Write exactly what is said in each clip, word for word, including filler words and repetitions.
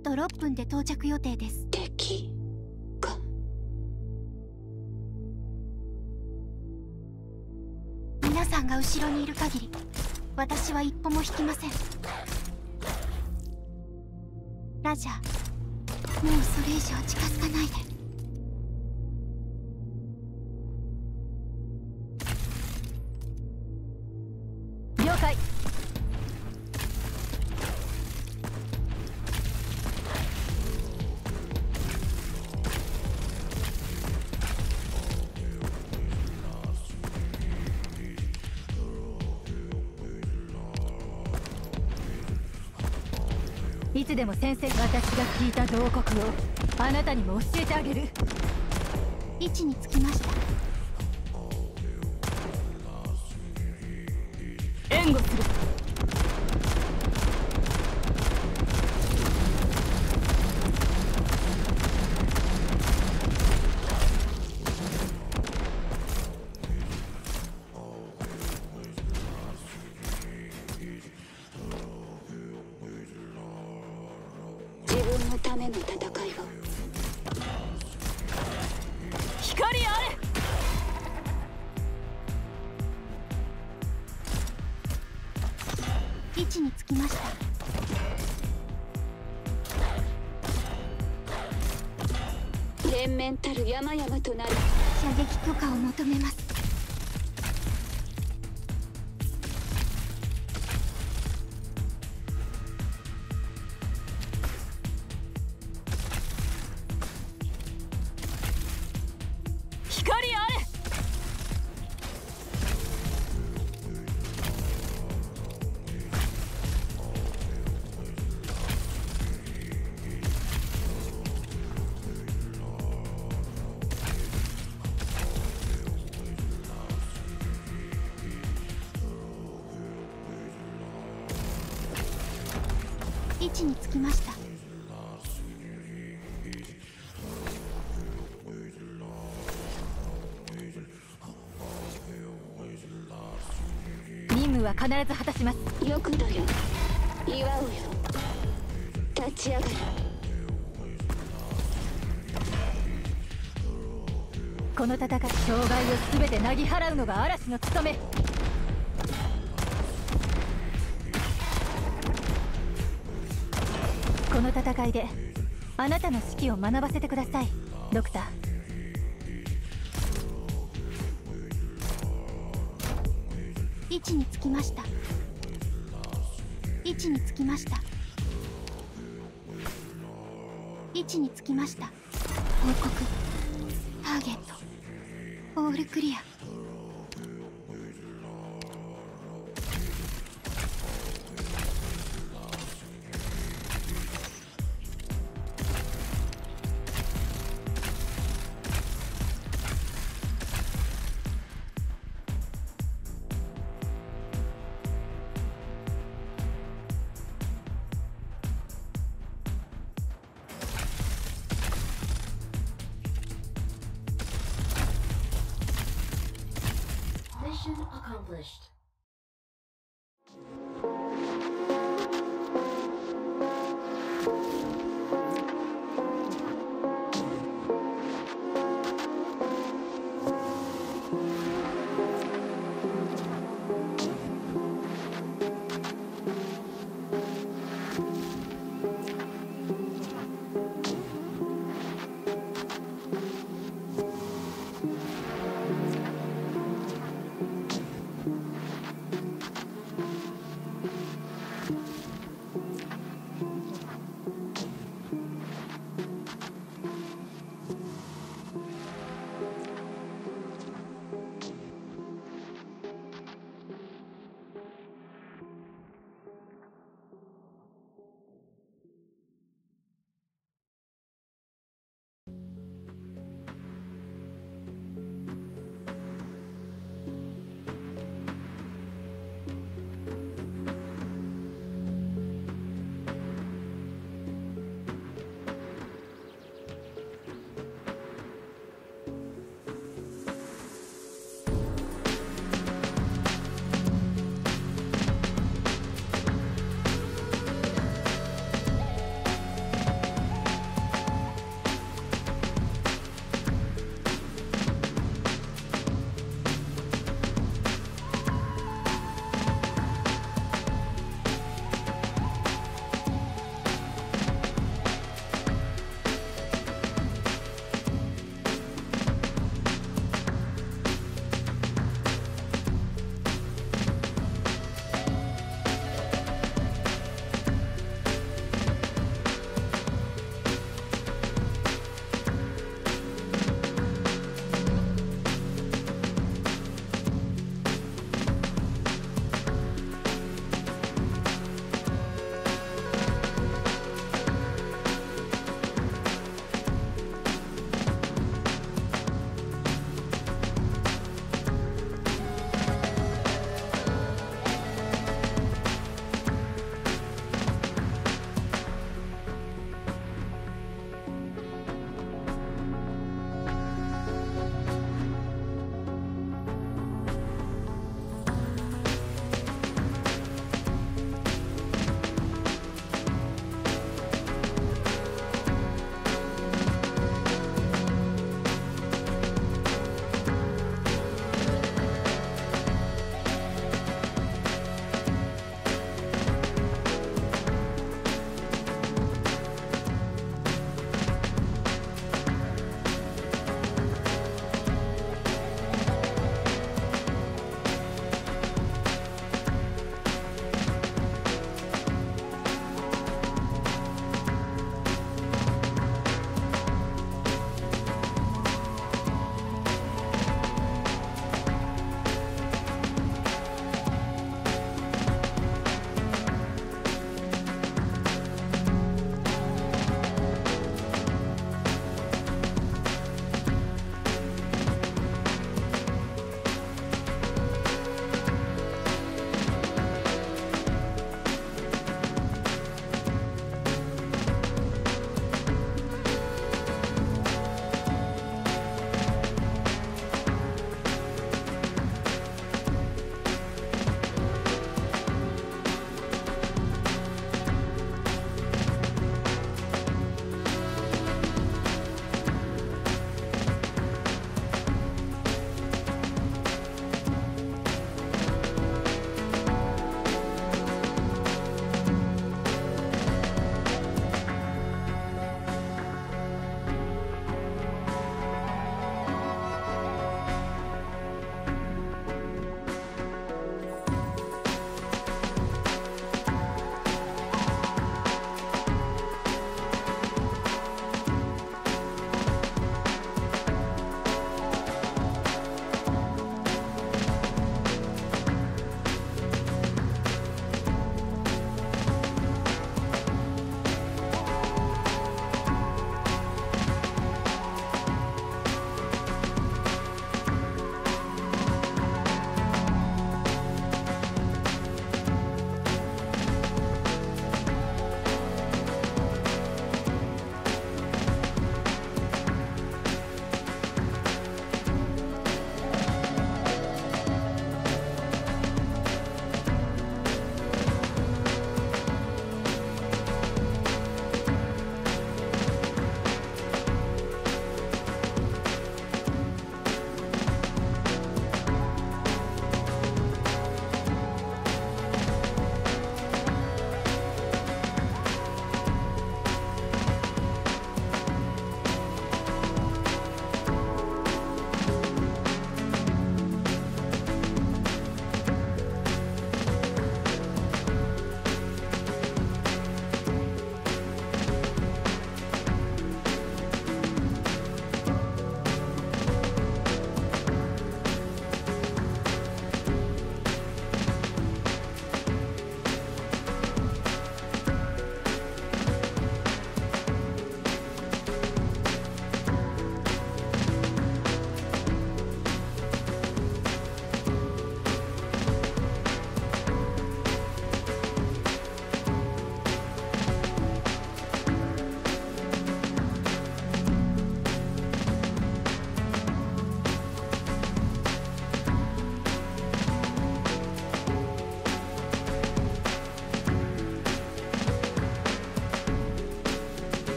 とろっぷんで到着予定です。 敵か。 皆さんが後ろにいる限り私は一歩も引きません。ラジャー、もうそれ以上近づかないで。 了解。いつでも先生、私が聞いた慟哭をあなたにも教えてあげる。 位置につきました。 援護する。 自分のための戦いを。 光あれ。 位置につきました。 連綿たる山々となる。 射撃許可を求めます。 光あれ。 位置につきました。 任務は必ず果たします。 よくだよ、祝うよ。立ち上がる。 この戦い、障害を全てなぎ払うのが嵐の務め。この戦いであなたの指揮を学ばせてください、ドクター。 位置につきました。位置につきました。位置につきました。報告。ターゲットオールクリア。 Mission accomplished.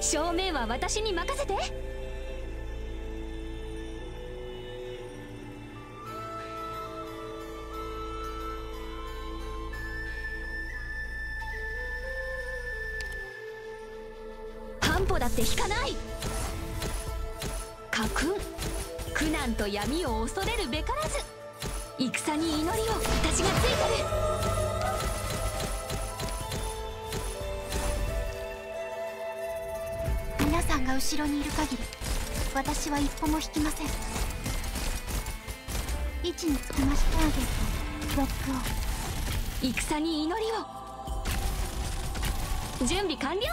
正面は私に任せて。半歩だって引かない。家訓、苦難と闇を恐れるべからず。戦に祈りを、私がついてる。 皆さんが後ろにいる限り私は一歩も引きません。位置につきました。ターゲットロックオン。 戦に祈りを。準備完了。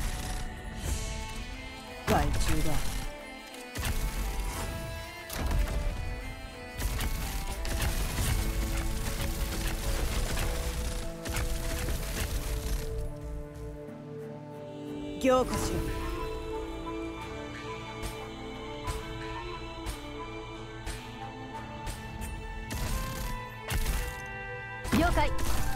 害虫だ。 強化しろ。 了解。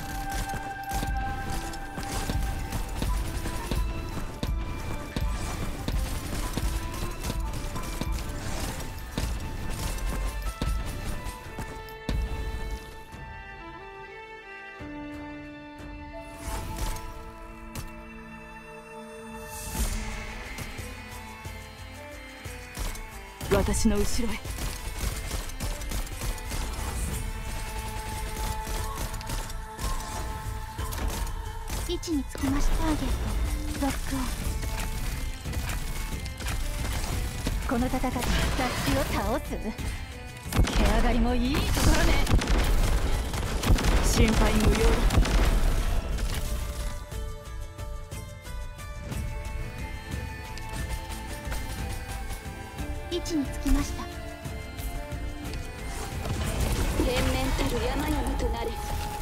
私の後ろへ。 位置につきました。ターゲットロックオン。 この戦い、雑誌を倒す。毛上がりもいいところね。 心配無用だ。 位置につきました。 連綿たる山々となれ。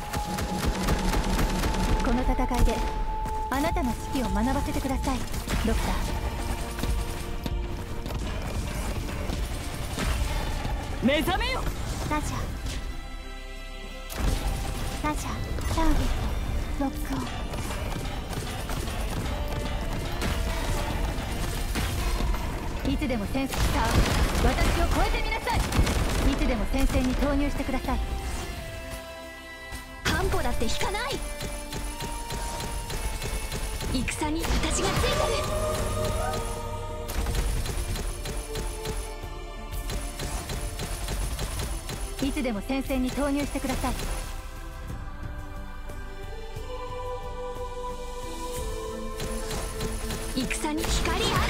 この戦いであなたの指揮を学ばせてください、ドクター。 目覚めよ。 ラジャラジャターゲットロックオン。 いつでも戦士さあ、私を超えてみなさい。いつでも戦線に投入してください。 半歩だって引かない。戦に私がついてる。いつでも戦線に投入してください。 戦に光あれ。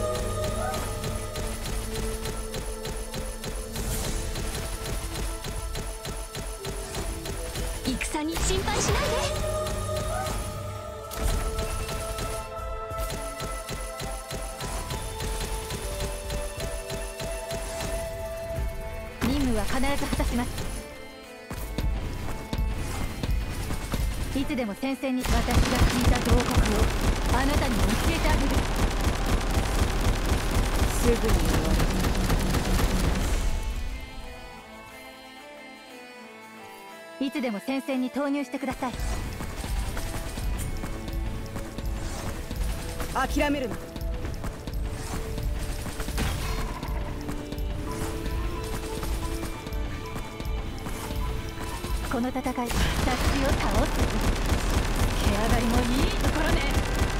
戦に心配しないで。 任務は必ず果たします。いつでも戦線に。私が聞いた慟哭をあなたにも教えてあげる。 すぐに終わる。 いつでも戦線に投入してください。 諦めるな。 この戦い、雑誌を倒す。毛上がりもいいところね。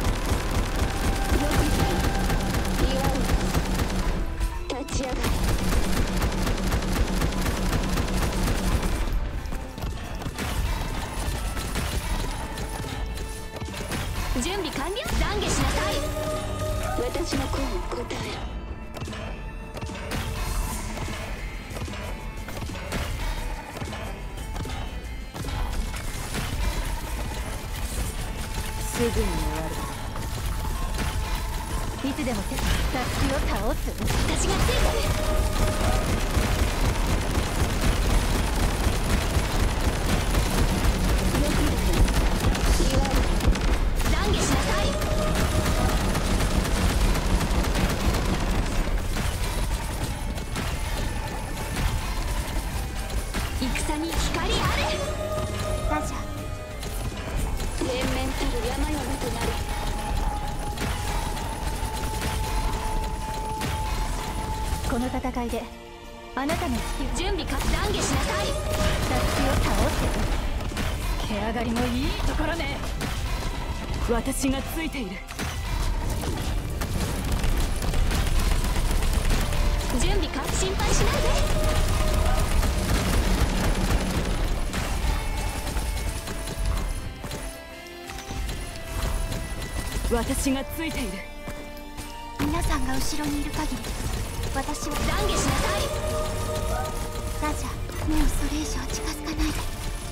祝う。立ち上がれ。準備完了。懺悔しなさい。私の声に応えろ。 すぐに終わる。いつでも雑誌を倒す。 私がついてる。戦に光あれ。 ラジャ連綿たる山々となれ。 この戦いであなたの指揮準備か懺悔しなさい。 を倒して手上がりもいいところね。 私がついている。 準備か心配しないで。 私がついている。 皆さんが後ろにいる限り私は。 懺悔しなさい。 ラジャ、もうそれ以上近づかないで。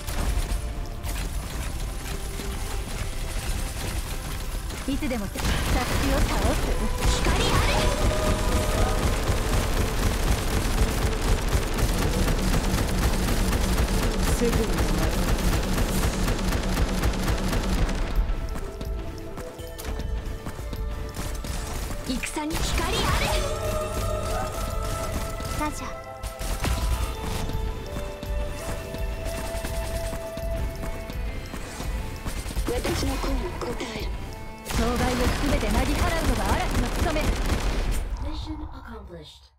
いつでも殺気を倒す。 光あれ。 すぐに終わる。 戦に光あれ。 ラジャ、 私の声に応える。 障害を全てなぎ払うのが嵐の務め。 Mission accomplished.